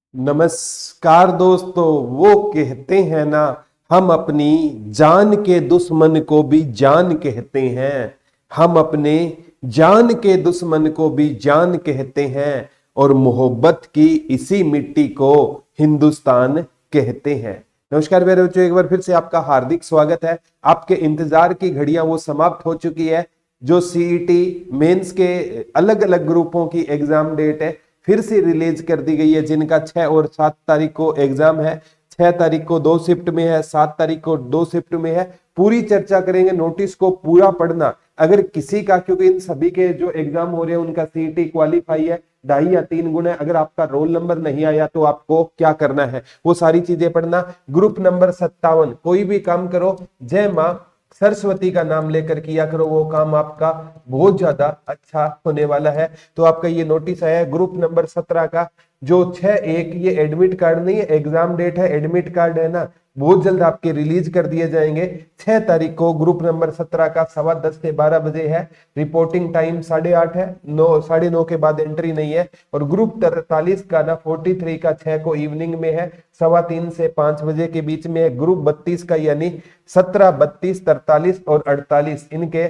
नमस्कार दोस्तों। वो कहते हैं ना, हम अपनी जान के दुश्मन को भी जान कहते हैं। हम अपने जान के दुश्मन को भी जान कहते हैं और मोहब्बत की इसी मिट्टी को हिंदुस्तान कहते हैं। नमस्कार मेरे बच्चों, एक बार फिर से आपका हार्दिक स्वागत है। आपके इंतजार की घड़ियां वो समाप्त हो चुकी है। जो सीईटी मेंस के अलग अलग ग्रुपों की एग्जाम डेट है फिर से रिलीज कर दी गई है, जिनका 6 और 7 तारीख को एग्जाम है। 6 तारीख को 2 शिफ्ट में है, 7 तारीख को 2 शिफ्ट में है। पूरी चर्चा करेंगे, नोटिस को पूरा पढ़ना। अगर किसी का, क्योंकि इन सभी के जो एग्जाम हो रहे हैं उनका सीईटी क्वालिफाई है 2.5 या 3 गुना है, अगर आपका रोल नंबर नहीं आया तो आपको क्या करना है वो सारी चीजें पढ़ना। ग्रुप नंबर 57, कोई भी काम करो जय मां सरस्वती का नाम लेकर किया करो, वो काम आपका बहुत ज्यादा अच्छा होने वाला है। तो आपका ये नोटिस आया है ग्रुप नंबर 17 का, जो 6/1, ये एडमिट कार्ड नहीं है, एग्जाम डेट है, एडमिट कार्ड है ना, बहुत जल्द आपके रिलीज कर दिए जाएंगे। 6 तारीख को ग्रुप नंबर 17 का 10:15 से 12 बजे है। रिपोर्टिंग टाइम 8:30 है, 9:30 के बाद एंट्री नहीं है। और ग्रुप 43 का ना 43 का 6 को इवनिंग में है, 3:15 से 5 बजे के बीच में है। ग्रुप 32 का यानी 17, 32, 43 और 48, इनके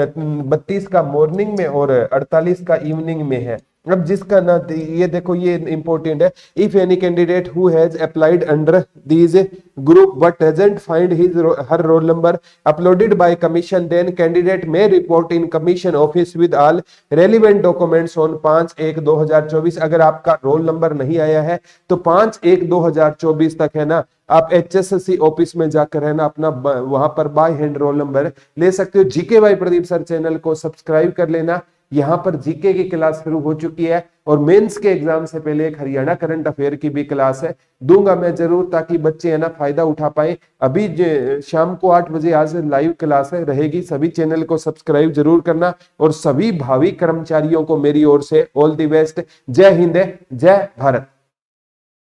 32 का मॉर्निंग में और 48 का इवनिंग में है। अब जिसका ना, ये देखो ये इंपॉर्टेंट है। If any candidate who has applied under these group but hasn't find his her roll number uploaded by commission, then candidate may report in commission office with all relevant documents on 5/1/2024। अगर आपका roll number नहीं आया है तो 5/1/2024 तक है ना, आप HSSC ऑफिस में जाकर है ना अपना वहां पर बाय हैंड रोल नंबर ले सकते हो। GK by Pradeep sir channel को सब्सक्राइब कर लेना। यहाँ पर जीके की क्लास शुरू हो चुकी है और मेंस के एग्जाम से पहले एक हरियाणा करंट अफेयर की भी क्लास है, दूंगा मैं जरूर, ताकि बच्चे है ना फायदा उठा पाए। अभी शाम को 8 बजे आज लाइव क्लास है रहेगी, सभी चैनल को सब्सक्राइब जरूर करना। और सभी भावी कर्मचारियों को मेरी ओर से ऑल द बेस्ट। जय हिंद, जय भारत।